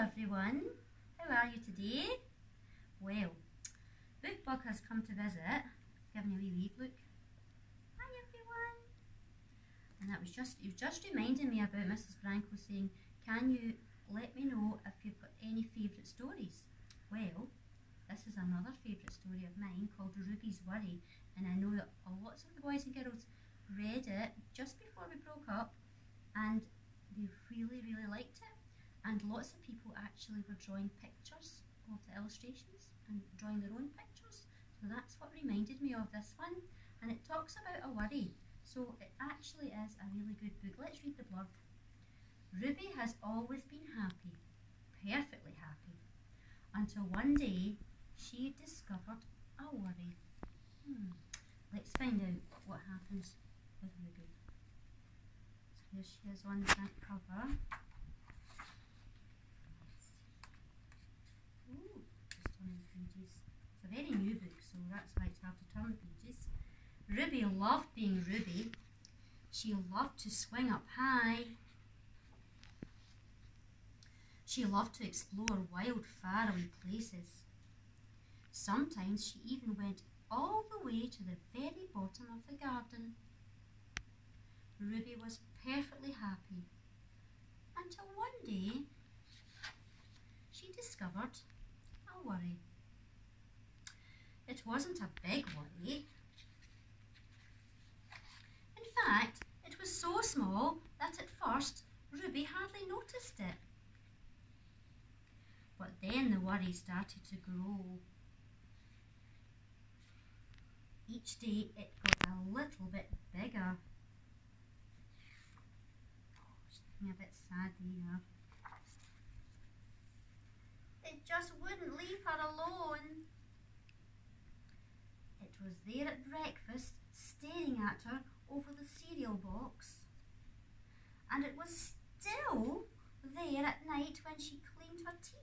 everyone, how are you today? Well, Bookbug has come to visit. He's giving a wee wave, look. Hi everyone. And that was just reminding me about Mrs. Branco saying, can you let me know if you've got any favourite stories? Well, this is another favourite story of mine called Ruby's Worry, and I know that lots of the boys and girls read it just before we broke up and they really liked it, and lots of people actually were drawing pictures of the illustrations and drawing their own pictures, so that's what reminded me of this one. And it talks about a worry, so it actually is a really good book. Let's read the blurb. Ruby has always been happy, perfectly happy, until one day she discovered a worry. Let's find out what happens with Ruby. So here she is on the front cover. Ooh, just turning the pages. It's a very new book, so that's why it's hard to turn the pages. Ruby loved being Ruby. She loved to swing up high. She loved to explore wild, faraway places. Sometimes she even went all the way to the very bottom of the garden. Ruby was perfectly happy until one day she discovered a worry. It wasn't a big worry. In fact, it was so small that at first Ruby hardly noticed it. But then the worry started to grow. Each day it got a little bit bigger. Oh, she's looking a bit sad there. It just wouldn't leave her alone. It was there at breakfast, staring at her over the cereal box. And it was still there at night when she cleaned her teeth.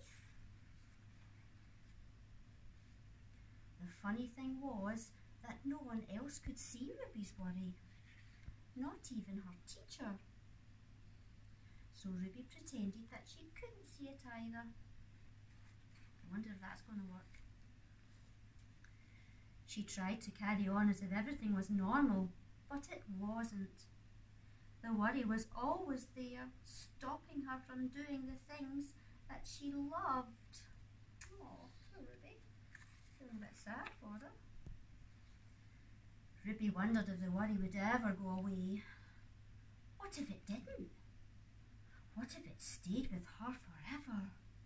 The funny thing was that no one else could see Ruby's worry, not even her teacher. So Ruby pretended that she couldn't see it either. I wonder if that's going to work. She tried to carry on as if everything was normal, but it wasn't. The worry was always there, stopping her from doing the things that she loved. Oh, poor Ruby. Feeling a bit sad for her. Ruby wondered if the worry would ever go away. What if it didn't? What if it stayed with her forever?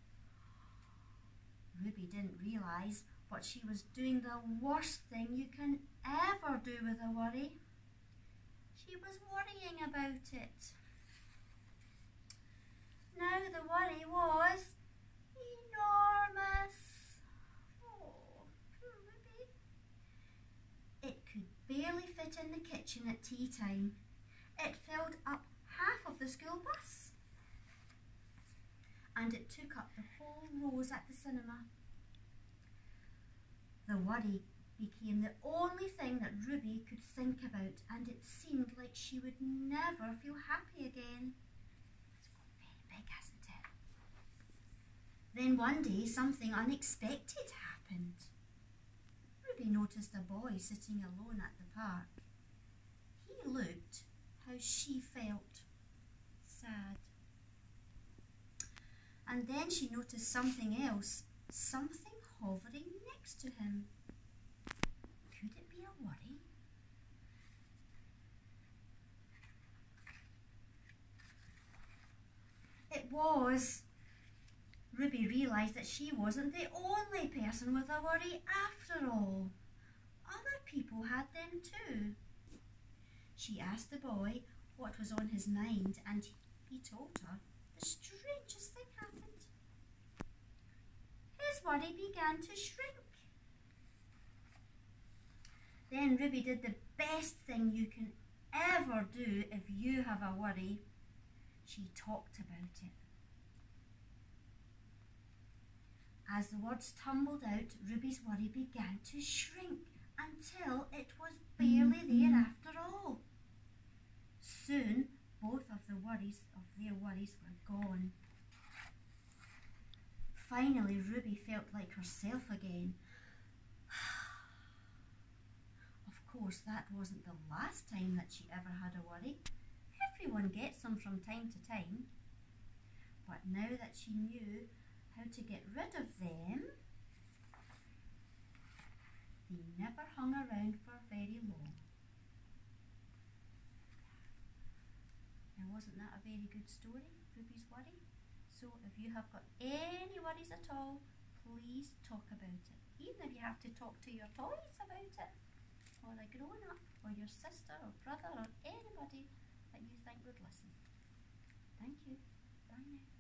Ruby didn't realise, but she was doing the worst thing you can ever do with a worry. She was worrying about it. Now the worry was enormous. Oh, poor Ruby. It could barely fit in the kitchen at tea time. It filled up half of the school bus. And it took up the whole rows at the cinema. The worry became the only thing that Ruby could think about, and it seemed like she would never feel happy again. It's got very big, hasn't it? Then one day something unexpected happened. Ruby noticed a boy sitting alone at the park. He looked how she felt, sad. And then she noticed something else, something hovering next to him. Could it be a worry? It was. Ruby realised that she wasn't the only person with a worry after all. Other people had them too. She asked the boy what was on his mind, and he told her the strangest thing happened. His worry began to shrink. Then Ruby did the best thing you can ever do if you have a worry. She talked about it. As the words tumbled out, Ruby's worry began to shrink until it was barely there after all. Soon, both of their worries were gone. finally Ruby felt like herself again. Of course, that wasn't the last time that she ever had a worry. Everyone gets them from time to time. But now that she knew how to get rid of them, they never hung around for very long. Now, wasn't that a very good story, Ruby's worry? So if you have got any worries at all, please talk about it. Even if you have to talk to your toys about it, or a grown-up, or your sister or brother or anybody that you think would listen. Thank you. Bye now.